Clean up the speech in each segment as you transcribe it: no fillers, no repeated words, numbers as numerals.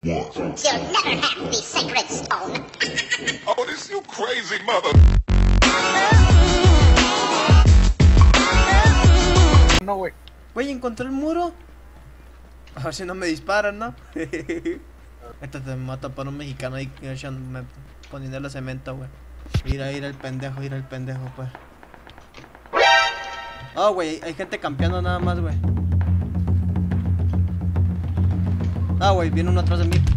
You'll never have the sacred stone. Oh, this you crazy mother. No, güey. Güey, encontré el muro. A ver si no me disparan, ¿no? Este te mata para un mexicano ahí poniéndole cemento, güey. Ir el pendejo, pues. Oh, güey, hay gente campeando nada más, güey. Ah, güey, viene uno atrás de mí.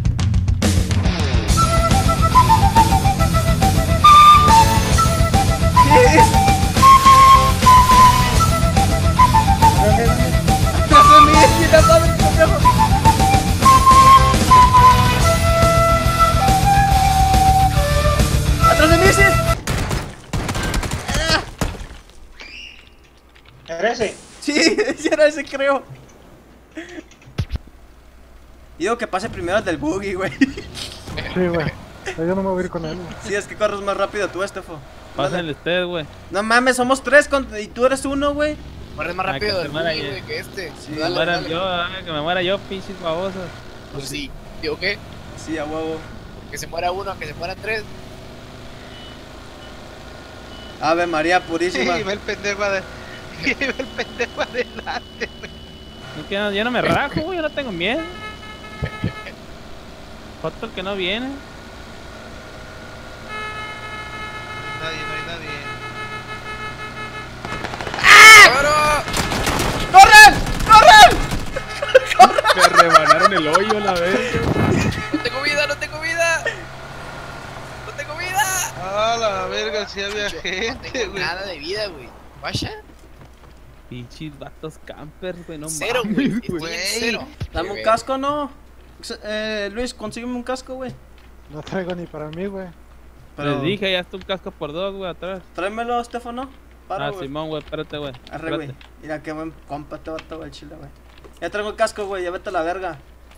¡Atrás de mí! ¡Mira, madre, pendejo! ¡Atrás de mí, sí! ¿Era ese? Sí, era ese, creo. Y digo que pase primero el del buggy, güey. Sí, güey. Yo no me voy a ir con él, güey. Sí, es que corres más rápido tú, Estefo. Pásenle usted, güey. No mames, somos tres y tú eres uno, güey. Corres más rápido del buggy, güey, que este. Sí, Que me muera yo, pinches babosos. Pues sí. ¿Digo qué? Sí, a huevo. Que se muera uno, que se mueran tres. Ave María Purísima. Sí, va el pendejo adelante, güey. Yo no me rajo, güey, yo no tengo miedo. Foto el que no viene. No hay nadie. ¡Corren! Me rebanaron el hoyo a la vez. No tengo vida. A la verga, si había No gente, tengo güey. nada de vida, güey. ¿Vaya? Pinches vatos campers, güey, no Cero, mames, güey. güey. Estoy en cero. Dame un casco, ¿no? Luis, consígueme un casco, güey. No traigo ni para mí, güey. Les dije, ya está un casco por dos, güey, atrás. Tráemelo, Estefano. Para, güey. Simón, güey, espérate, güey. Arre, güey. Mira qué buen compa este vato, güey, chile, güey. Ya traigo el casco, güey, ya vete a la verga.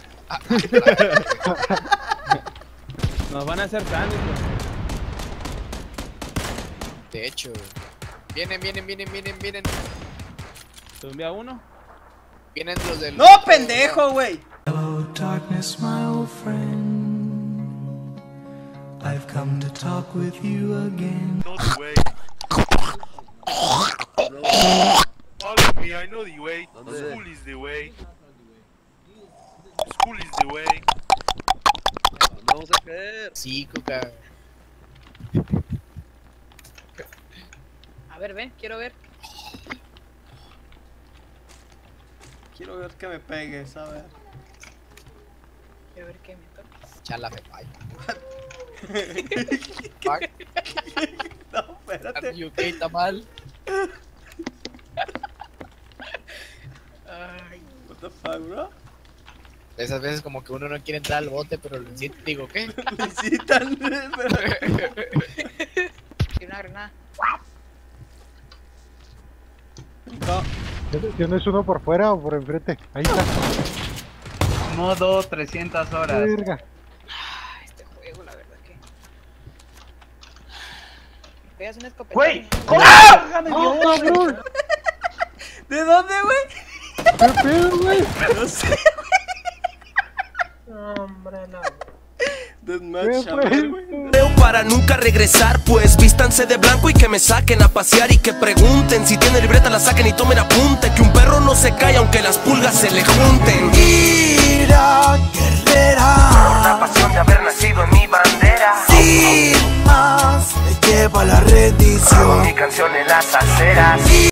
Nos van a hacer sándwiches. De hecho, güey. Vienen. ¿Te envía uno? Vienen los del. ¡No, pendejo, güey! Hello, darkness, my old friend. I've come to talk with you again. know the way. Follow me, I know the way. School is the way. School is the way. Vamos a caer. Sí, Cuca. A ver, ven, quiero ver. Quiero ver que me pegues, a ver. Quiero ver qué me toques. Chala me falla. No, espérate. UK está mal. Ay, What the fuck, bro? Esas veces como que uno no quiere entrar al bote, pero lo digo, ¿qué? Visitan, pero... tiene una granada. No. ¿Tienes uno por fuera o por enfrente? Ahí está. Modo 300 horas. Verga. Este juego, la verdad que. Me pegas una escopeta. ¡Güey! ¡Ah, cabrón! ¿De dónde, güey? ¿Qué pedo, güey? No sé. Hombre, no. Deathmatch, ¿Qué a ver, fue? güey. Para nunca regresar, pues vístanse de blanco y que me saquen a pasear y que pregunten. Si tiene libreta la saquen y tomen apunte. Que un perro no se cae aunque las pulgas se le junten. Ira guerrera, por la pasión de haber nacido en mi bandera. Sin más, me lleva la rendición. Mi canción en las aceras.